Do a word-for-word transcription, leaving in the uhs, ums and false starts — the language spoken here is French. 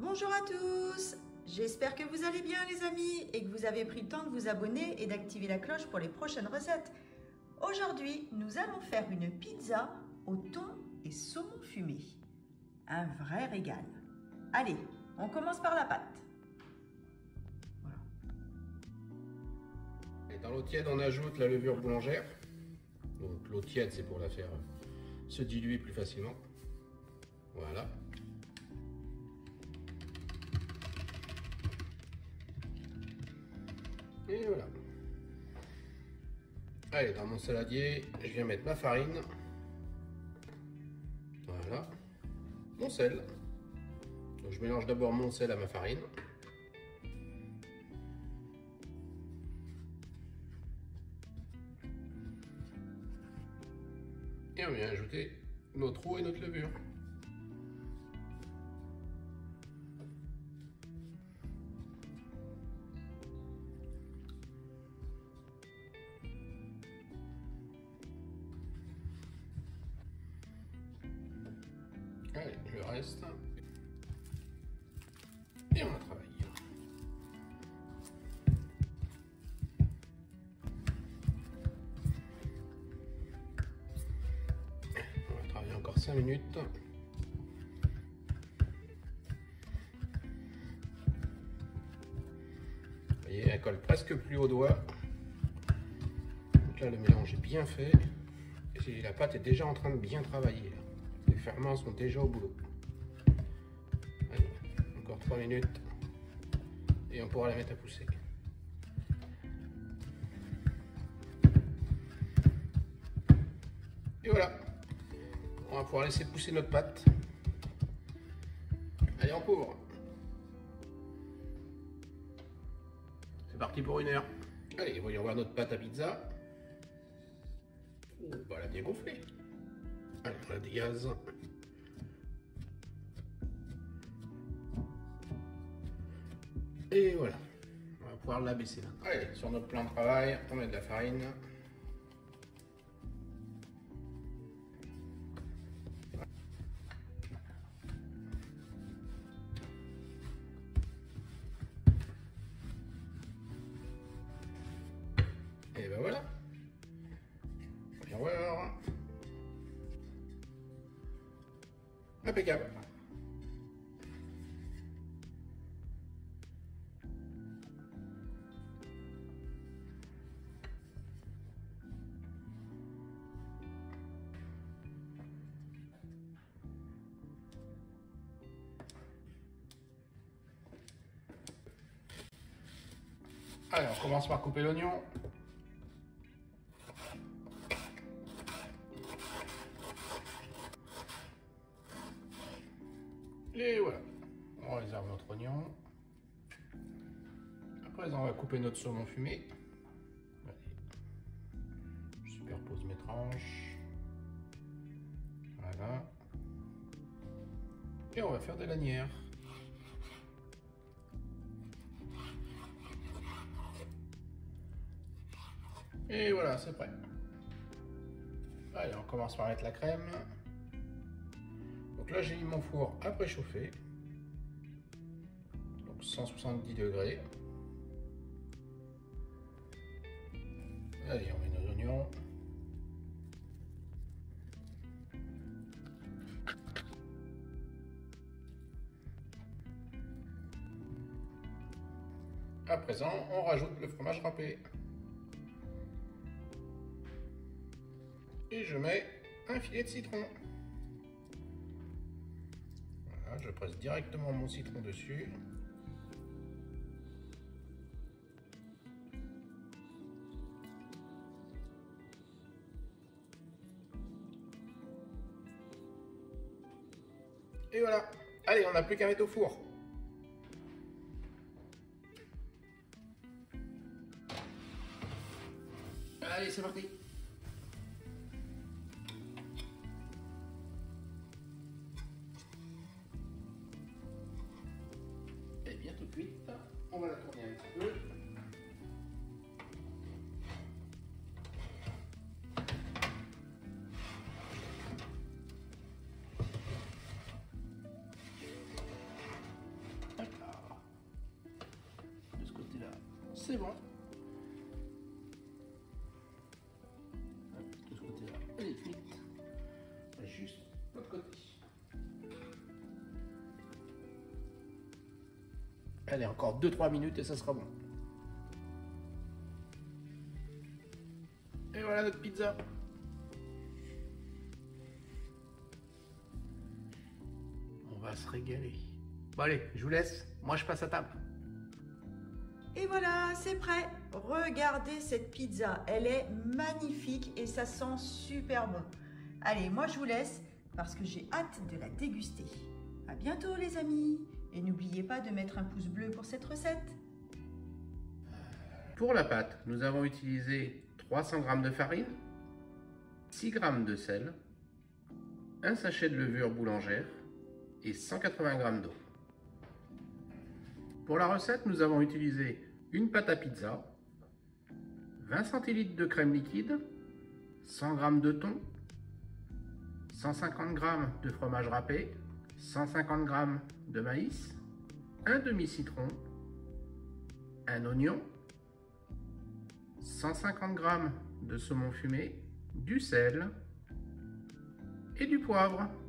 Bonjour à tous, j'espère que vous allez bien les amis et que vous avez pris le temps de vous abonner et d'activer la cloche pour les prochaines recettes. Aujourd'hui, nous allons faire une pizza au thon et saumon fumé. Un vrai régal. Allez, on commence par la pâte. Voilà. Et dans l'eau tiède, on ajoute la levure boulangère. Donc l'eau tiède, c'est pour la faire se diluer plus facilement. Voilà. Et voilà. Allez, dans mon saladier, je viens mettre ma farine. Voilà. Mon sel. Donc je mélange d'abord mon sel à ma farine. Et on vient ajouter notre eau et notre levure. Allez, le reste. Et on va travailler. On va travailler encore cinq minutes. Vous voyez, elle colle presque plus au doigt. Donc là, le mélange est bien fait. Et la pâte est déjà en train de bien travailler. Les ferments sont déjà au boulot. Allez, encore trois minutes et on pourra la mettre à pousser. Et voilà, on va pouvoir laisser pousser notre pâte. Allez, on couvre. C'est parti pour une heure. Allez, voyons voir notre pâte à pizza. Oh, bah, elle a bien gonflé. Allez, on la dégaze. Et voilà, on va pouvoir l'abaisser là. Allez, sur notre plan de travail, on met de la farine. Et ben voilà. Viens voir. Impeccable. Allez, on commence par couper l'oignon. Et voilà, on réserve notre oignon. Après, on va couper notre saumon fumé. Allez. Je superpose mes tranches. Voilà. Et on va faire des lanières. Et voilà, c'est prêt. Allez, on commence par mettre la crème. Donc là, j'ai mis mon four à préchauffer. Donc cent soixante-dix degrés. Allez, on met nos oignons. À présent, on rajoute le fromage râpé. Et je mets un filet de citron. Voilà, je presse directement mon citron dessus. Et voilà. Allez, on n'a plus qu'à mettre au four. Allez, c'est parti. Et bien tout de suite, on va la tourner un petit peu. c'est bon. De ce côté-là, elle est cuite. Juste de l'autre côté. Allez, encore deux trois minutes et ça sera bon. Et voilà notre pizza. On va se régaler. Bon allez, je vous laisse. Moi je passe à table. Et voilà, c'est prêt. Regardez cette pizza, elle est magnifique et ça sent super bon. Allez, moi je vous laisse parce que j'ai hâte de la déguster. À bientôt les amis et n'oubliez pas de mettre un pouce bleu pour cette recette. Pour la pâte, nous avons utilisé trois cents grammes de farine, six grammes de sel, un sachet de levure boulangère et cent quatre-vingts grammes d'eau. Pour la recette, nous avons utilisé une pâte à pizza, vingt centilitres de crème liquide, cent grammes de thon, cent cinquante grammes de fromage râpé, cent cinquante grammes de maïs, un demi-citron, un oignon, cent cinquante grammes de saumon fumé, du sel et du poivre.